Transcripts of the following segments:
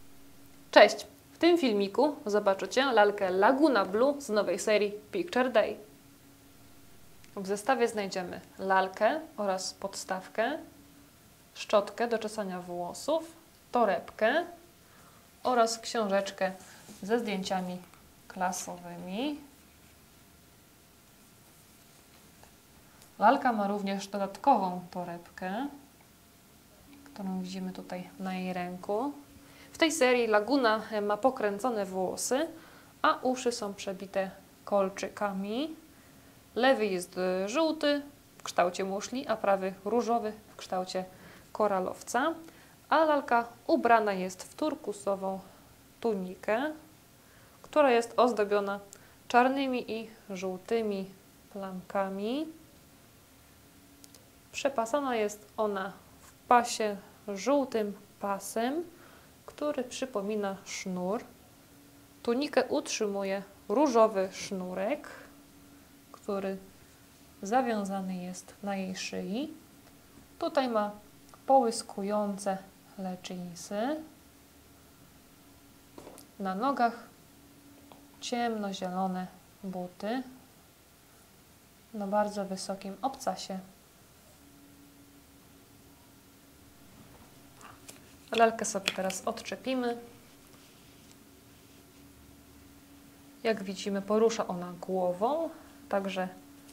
Cześć! W tym filmiku zobaczycie lalkę Laguna Blue z nowej serii Picture Day. W zestawie znajdziemy lalkę oraz podstawkę, szczotkę do czesania włosów, torebkę oraz książeczkę ze zdjęciami klasowymi. Lalka ma również dodatkową torebkę, którą widzimy tutaj na jej ręku. W tej serii Laguna ma pokręcone włosy, a uszy są przebite kolczykami. Lewy jest żółty w kształcie muszli, a prawy różowy w kształcie koralowca. A lalka ubrana jest w turkusową tunikę, która jest ozdobiona czarnymi i żółtymi plamkami. Przepasana jest ona w pasie żółtym pasem, który przypomina sznur. Tunikę utrzymuje różowy sznurek, który zawiązany jest na jej szyi. Tutaj ma połyskujące leginsy. Na nogach ciemnozielone buty na bardzo wysokim obcasie. Lalkę sobie teraz odczepimy. Jak widzimy, porusza ona głową, także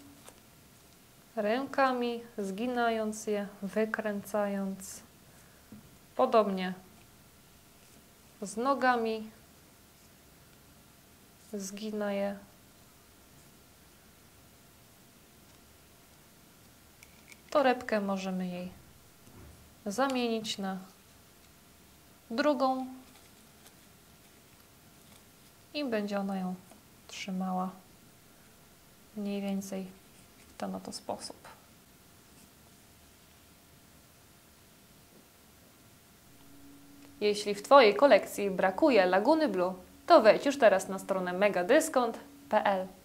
rękami, zginając je, wykręcając. Podobnie z nogami, zgina je. Torebkę możemy jej zamienić na drugą i będzie ona ją trzymała mniej więcej w ten oto sposób. Jeśli w Twojej kolekcji brakuje Laguny Blue, to wejdź już teraz na stronę megadyscount.pl.